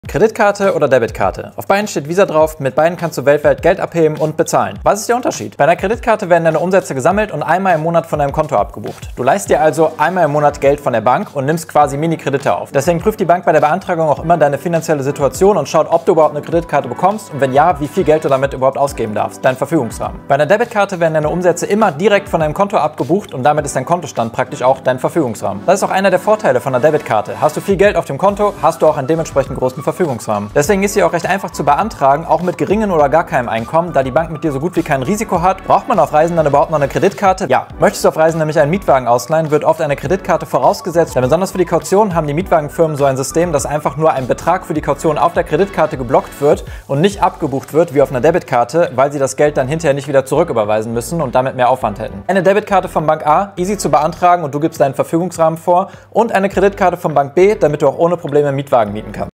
Kreditkarte oder Debitkarte? Auf beiden steht Visa drauf, mit beiden kannst du weltweit Geld abheben und bezahlen. Was ist der Unterschied? Bei einer Kreditkarte werden deine Umsätze gesammelt und einmal im Monat von deinem Konto abgebucht. Du leihst dir also einmal im Monat Geld von der Bank und nimmst quasi Mini-Kredite auf. Deswegen prüft die Bank bei der Beantragung auch immer deine finanzielle Situation und schaut, ob du überhaupt eine Kreditkarte bekommst und wenn ja, wie viel Geld du damit überhaupt ausgeben darfst, dein Verfügungsrahmen. Bei einer Debitkarte werden deine Umsätze immer direkt von deinem Konto abgebucht und damit ist dein Kontostand praktisch auch dein Verfügungsrahmen. Das ist auch einer der Vorteile von einer Debitkarte. Hast du viel Geld auf dem Konto, hast du auch einen dementsprechend großen Verfügungsrahmen. Deswegen ist sie auch recht einfach zu beantragen, auch mit geringem oder gar keinem Einkommen, da die Bank mit dir so gut wie kein Risiko hat. Braucht man auf Reisen dann überhaupt noch eine Kreditkarte? Ja. Möchtest du auf Reisen nämlich einen Mietwagen ausleihen, wird oft eine Kreditkarte vorausgesetzt, denn besonders für die Kaution haben die Mietwagenfirmen so ein System, dass einfach nur ein Betrag für die Kaution auf der Kreditkarte geblockt wird und nicht abgebucht wird wie auf einer Debitkarte, weil sie das Geld dann hinterher nicht wieder zurücküberweisen müssen und damit mehr Aufwand hätten. Eine Debitkarte von Bank A, easy zu beantragen und du gibst deinen Verfügungsrahmen vor, und eine Kreditkarte von Bank B, damit du auch ohne Probleme einen Mietwagen mieten kannst.